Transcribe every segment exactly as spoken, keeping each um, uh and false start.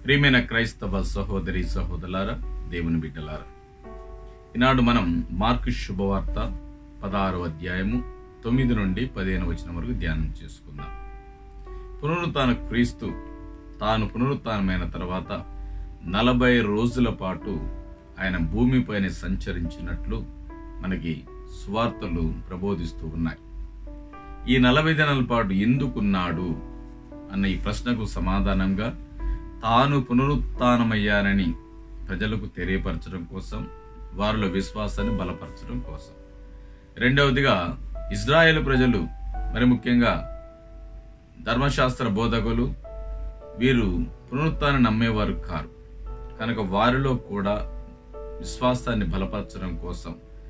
ప్రియమైన క్రైస్తవ సహోదరి సహోదరులారా, దేవుని బిడ్డలారా, ఈనాడు మనం మార్కు శుభవార్త పదహారో అధ్యాయము తొమ్మిది నుండి పదిహేను వచనం వరకు ధ్యానం చేసుకుందాం. పునరుత్థాన క్రీస్తు తాను పునరుత్థానమైన తర్వాత నలభై రోజుల పాటు ఆయన భూమిపైన సంచరించినట్లు మనకి సువార్తలు ప్రబోధిస్తూ ఉన్నాయి. ఈ నలభై దినాల పాటు ఎందుకున్నాడు అన్న ఈ ప్రశ్నకు సమాధానంగా తాను పునరుత్థానమయ్యానని ప్రజలకు తెలియపరచడం కోసం, వారిలో విశ్వాసాన్ని బలపరచడం కోసం. రెండవదిగా, ఇజ్రాయేలు ప్రజలు, మరి ముఖ్యంగా ధర్మశాస్త్ర బోధకులు, వీరు పునరుత్థానం నమ్మేవారు కారు కనుక వారిలో కూడా విశ్వాసాన్ని బలపరచడం కోసం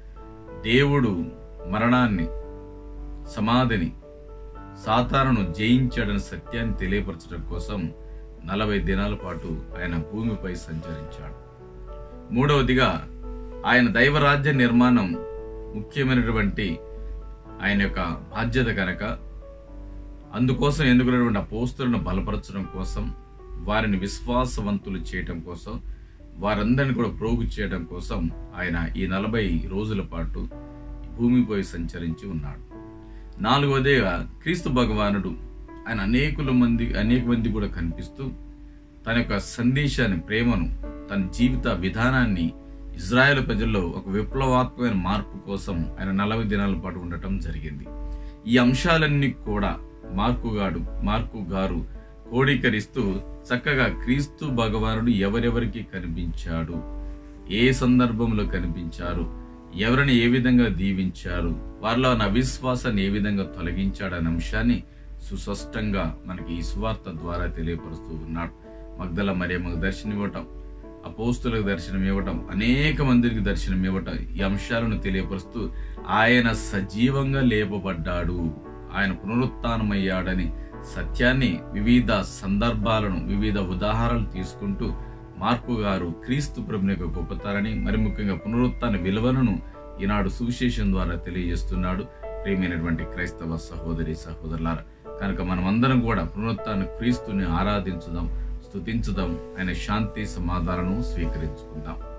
దేవుడు మరణాన్ని, సమాధిని, సాతానును జయించాడని సత్యాన్ని తెలియపరచడం కోసం నలభై దినాల పాటు ఆయన భూమిపై సంచరించాడు. మూడవదిగా, ఆయన దైవరాజ్య నిర్మాణం ముఖ్యమైనటువంటి ఆయన యొక్క బాధ్యత కనుక అందుకోసం ఎన్నుకున్నటువంటి అపోస్తలులను బలపరచడం కోసం, వారిని విశ్వాసవంతులు చేయటం కోసం, వారందరినీ కూడా ప్రోగు చేయడం కోసం ఆయన ఈ నలభై రోజుల పాటు భూమిపై సంచరించి ఉన్నాడు. నాలుగవదిగా, క్రీస్తు భగవానుడు ఆయన అనేకుల మంది అనేక మంది కూడా కనిపిస్తూ తన యొక్క సందేశాన్ని, ప్రేమను, తన జీవిత విధానాన్ని ఇజ్రాయేల్ ప్రజల్లో ఒక విప్లవాత్మకమైన మార్పు కోసం ఆయన నలభై దినాల పాటు ఉండటం జరిగింది. ఈ అంశాలన్నీ కూడా మార్కు గారు మార్కు గారు కోడీకరిస్తూ చక్కగా క్రీస్తు భగవానుడు ఎవరెవరికి కనిపించాడు, ఏ సందర్భంలో కనిపించారు, ఎవరిని ఏ విధంగా దీవించారు, వారిలో ఉన్న అవిశ్వాసాన్ని ఏ విధంగా తొలగించాడనే అంశాన్ని సుస్పష్టంగా మనకి ఈ సువార్త ద్వారా తెలియపరుస్తూ ఉన్నాడు. మగ్దల మరియమ్మకు దర్శనం ఇవ్వటం, అపోస్తులకు దర్శనం ఇవ్వటం, అనేక మందికి దర్శనం ఇవ్వటం, ఈ అంశాలను తెలియపరుస్తూ ఆయన సజీవంగా లేపబడ్డాడు, ఆయన పునరుత్థానమయ్యాడని సత్యాన్ని వివిధ సందర్భాలను, వివిధ ఉదాహరణలు తీసుకుంటూ మార్కు గారు క్రీస్తు ప్రభుని యొక్క గొప్పతనాన్ని, మరి ముఖ్యంగా పునరుత్థాన విలువలను ఈనాడు సువిశేషం ద్వారా తెలియజేస్తున్నాడు. ప్రియమైనటువంటి క్రైస్తవ సహోదరి సహోదరులారా, కనుక మనం అందరం కూడా పునరుత్థాన క్రీస్తుని ఆరాధించుదాం, స్తుతించుదాం, ఆయన శాంతి సమాధానం స్వీకరించుకుందాం.